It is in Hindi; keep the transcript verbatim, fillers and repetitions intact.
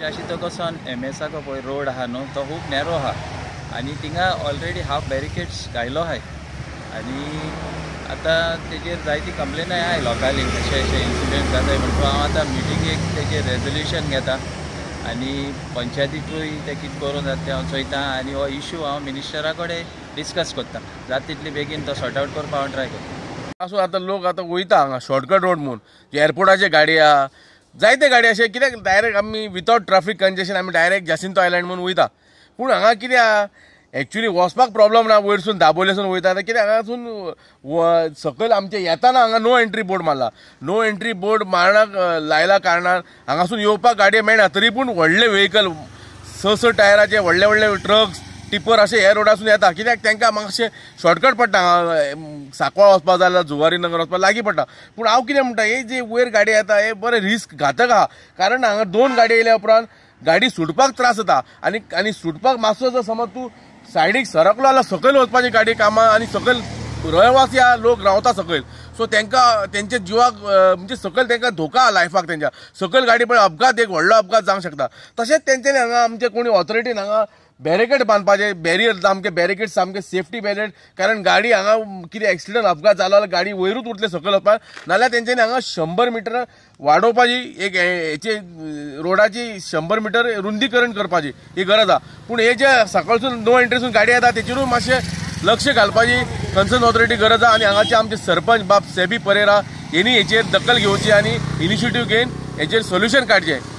अशी तो कसो एम एसाको पळय रोड आहा न्हू तो खूब नॅरो आहा आनी थिंगा ऑलरेडी हाफ बॅरिकेड्स घायलो आहाय आनी आतां तेजेर जायती कंप्लेनाय आहाय लोकांनी अशें अशें इन्सिडंट जाताय म्हणटा हांव आतां मिटिंगेक तेजेर रेजोल्युशन घेता आनी पंचायतीकूय ते कितें करून जाता तें हांव चोयतां आनी हो इशू हांव मिनिस्टरा कडेन डिस्कस करता जाता तितली बेगीन तो सॉर्ट आवट करपाक हांव ट्राय करता। असो आतां लोक आतां वयता हांगा शॉर्टकट रोड म्हणून जे एअरपोर्टाचे गाडी आहा जायते गाडी अशें कित्याक डायरेक्ट आमी विथआउट ट्राफीक कंजेशन आमी डायरेक्ट जासिंतो आयलँड म्हणून वयता पूण हांगा कितें आहा एक्चुअली वचपाक प्रॉब्लम ना वयरसून दाबोलेसून वयता कित्याक हांगासून सकयल आमचे येताना हांगा नो एंट्री बोर्ड मारला नो एंट्री बोर्ड मारणाक लायला कारणान हांगासून येवपाक गाडयो मेळना तरी पूण व्हडले व्हेकल स स टायराचे व्हडले व्हडले ट्रक्स टिपर अशें ह्या रोडासून येता कित्याक तांकां मातशें शॉर्टकट पडटा सांकवाळ वचपाक जाय जाल्यार जुवारी नगर वचपाक लागीं पडटा पूण हांव कितें म्हणटा हे जे वयर गाडी येता हे बरें रिस्क घातक आहा कारण हांगा दोन गाडयो येयल्या उपरांत गाडी सुटपाक त्रास जाता आनी आनी सुटपाक मातसो जर समज तूं सायडीक सरकलो जाल्यार सकयल वचपाची गाडी कामां आनी सकयल रहिवासी लोक रावता सकयल सो तांकां तेंच्या जिवाक म्हणजे सकयल तांकां धोका आहा लायफाक तेंच्या सकयल गाडी पळय अपघात एक व्हडलो अपघात जावंक शकता तशेंच तेंच्यांनी हांगा आमचे कोणी ऑथॉरिटीन हांगा बॅरिकेड बांदपाचे बॅरियर सामके बॅरिकेड सामके सेफ्टी बॅरिकेड कारण गाडी हांगा कितें एक्सिडंट अपघात जालो जाल्यार गाडी वयरूच उरतले सकयल वचपाक नाल्यार तेंच्यांनी हांगा शंबर मिटर वाडोवपाची एक हेची रोडाची शंबर मिटर रुंदीकरण करपाची ही गरज आहा पूण हे जे सकळसून नो एंट्रीसून गाडी येता तेचेरूय मातशें लक्ष घालपाची कन्सर्न ऑथॉरिटी गरज आहा आनी हांगाचे आमचे सरपंच बाब सेबी परेरा हेणी हेचेर दखल घेवची आनी इनिशिएटीव घेवन हेचेर सोल्युशन काडचें।